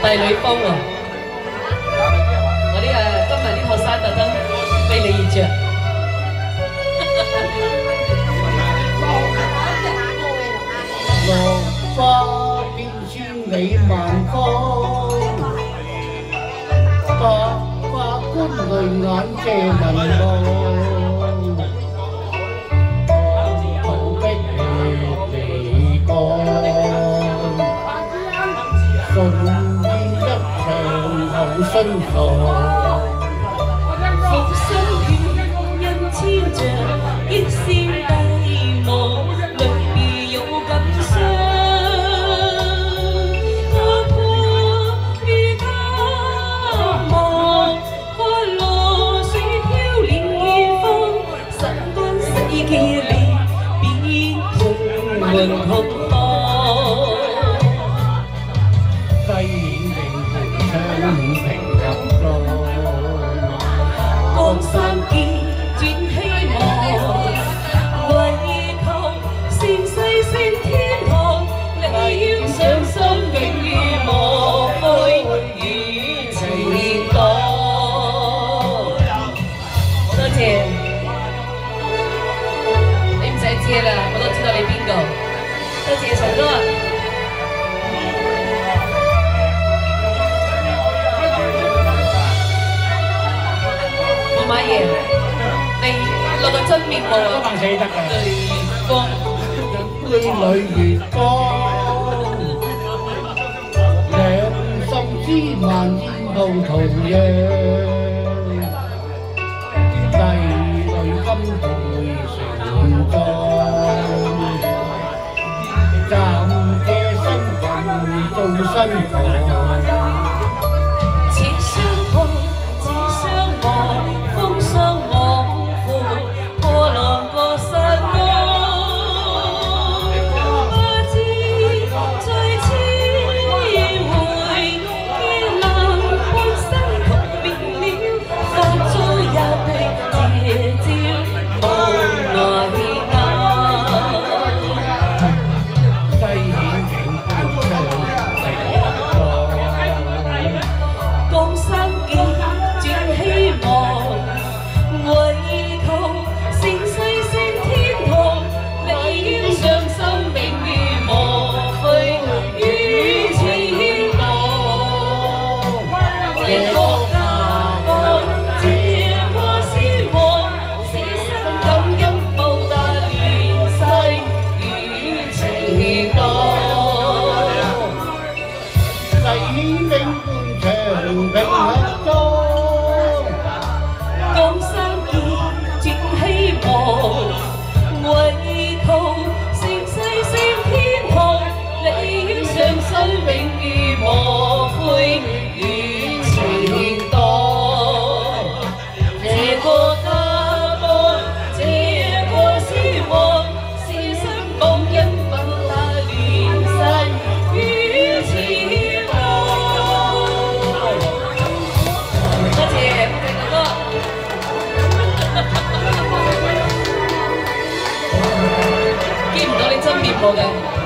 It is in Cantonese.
帝女風喎，我啲今日啲學生特登為你而着。 落花變千里萬方，百花觀淚眼借民望，逃逼離港，順意一場後生房。 浮生緣人千丈，億線帝王，淚兒有感傷。踏過於他望，看落水飄蓮芳，心肝世界裏變盡紅紅。 西嶺窗平入浪。 江山見轉希望，為求盛世勝天堂，你要上生命如莫非與情黨。多謝，你唔使知啦，我都知道你邊個。多謝陳哥。馬爺，你落個真面目啊！ 都死得㗎。 淚光， 淚裏月光，兩心之萬煙霧同樣，帝女金配成裝，暫借身份做新房。 似相碰，似相望。風霜往復，破浪過山崗。不知再次會見能半生同變了，發遭也被謝照無奈眼。 西險景觀窗地光， 江山見轉希望。為求盛世勝天堂，你要上生命如莫非與前黨。一個家邦，這個先王，捨身感恩報答亂世與情黨。 西嶺觀窗平合裝。 江山見轉希望，為求盛世勝天堂，你要上生命如莫非與情黨。這個家邦，這個先王，捨身報恩報答亂世與情黨。多謝哥哥。見唔到你真面目嘅。